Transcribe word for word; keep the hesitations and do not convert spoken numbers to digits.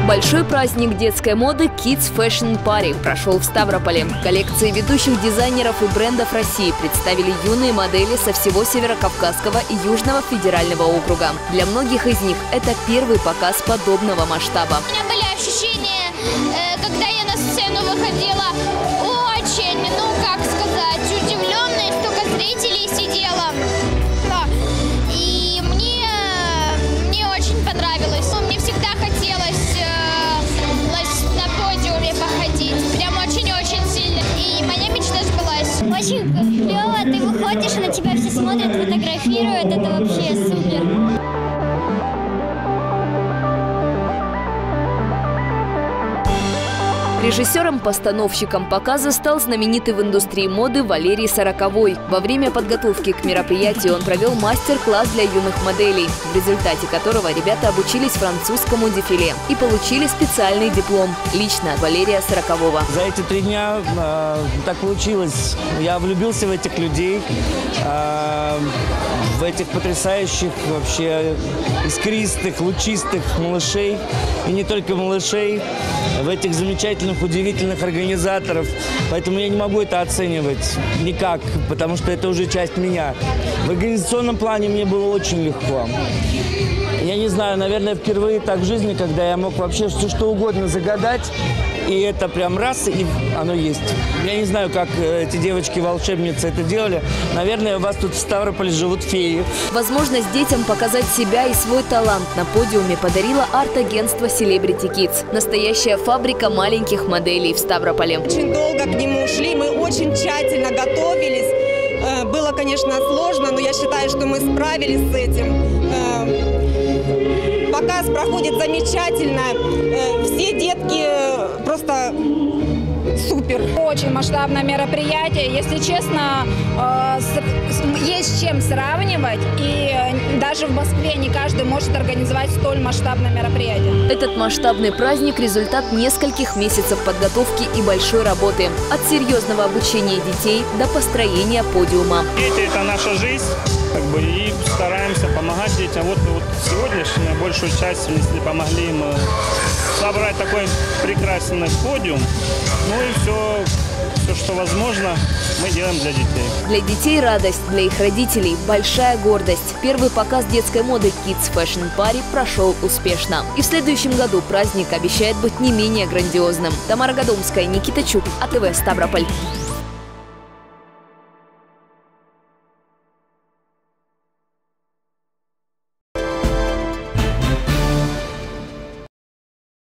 Большой праздник детской моды Kids Fashion Party прошел в Ставрополе. Коллекции ведущих дизайнеров и брендов России представили юные модели со всего Северокавказского и Южного федерального округа. Для многих из них это первый показ подобного масштаба. У меня были ощущения, когда я на сцену выходила, очень, ну как сказать, удивленная, столько зрителей сидела. И мне, мне очень понравилось. Мне всегда хотелось на подиуме походить. Прям очень-очень сильно. И моя мечта сбылась. Очень клево, ты выходишь, на тебя все смотрят, фотографируют. Это вообще супер. Режиссером-постановщиком показа стал знаменитый в индустрии моды Валерий Сороковой. Во время подготовки к мероприятию он провел мастер-класс для юных моделей, в результате которого ребята обучились французскому дефиле и получили специальный диплом лично от Валерия Сорокового. За эти три дня э, так получилось. Я влюбился в этих людей, э, в этих потрясающих, вообще искристых, лучистых малышей. И не только малышей, в этих замечательных, удивительных организаторов. Поэтому я не могу это оценивать никак, потому что это уже часть меня. В организационном плане мне было очень легко. Я не знаю, наверное, впервые так в жизни, когда я мог вообще все что угодно загадать, и это прям раз, и оно есть. Я не знаю, как эти девочки-волшебницы это делали. Наверное, у вас тут в Ставрополе живут феи. Возможность детям показать себя и свой талант на подиуме подарило арт-агентство Celebrity Kids. Настоящая фабрика маленьких моделей в Ставрополе. Очень долго к нему шли, мы очень тщательно готовились. Было, конечно, сложно, но я считаю, что мы справились с этим. Показ проходит замечательно. Все детки просто супер. Очень масштабное мероприятие. Если честно, есть с чем сравнивать. И даже в Москве не каждый может организовать столь масштабное мероприятие. Этот масштабный праздник – результат нескольких месяцев подготовки и большой работы. От серьезного обучения детей до построения подиума. Дети – это наша жизнь. Как бы, и стараемся помогать детям. Вот, вот сегодняшнюю большую часть внесли, помогли им собрать такой прекрасный подиум. Ну и все, все, что возможно, мы делаем для детей. Для детей радость, для их родителей большая гордость. Первый показ детской моды Kids Fashion Party прошел успешно. И в следующем году праздник обещает быть не менее грандиозным. Тамара Гадомская, Никита Чуб, АТВ Ставрополь.